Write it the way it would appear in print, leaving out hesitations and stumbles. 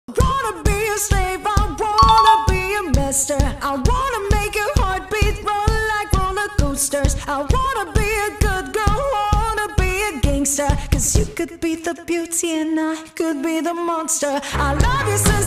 Wanna be a slave, I wanna be a master. I wanna make your heartbeat run like roller coasters. I wanna be a good girl, wanna be a gangster. Cause you could be the beauty and I could be the monster. I love you since